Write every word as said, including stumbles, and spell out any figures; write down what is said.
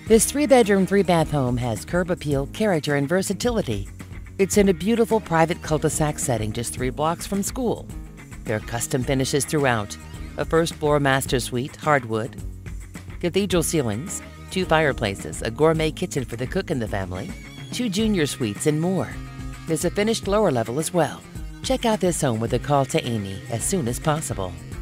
This three-bedroom, three-bath home has curb appeal, character, and versatility. It's in a beautiful private cul-de-sac setting just three blocks from school. There are custom finishes throughout, a first-floor master suite, hardwood, cathedral ceilings, two fireplaces, a gourmet kitchen for the cook and the family, two junior suites, and more. There's a finished lower level as well. Check out this home with a call to Amy as soon as possible.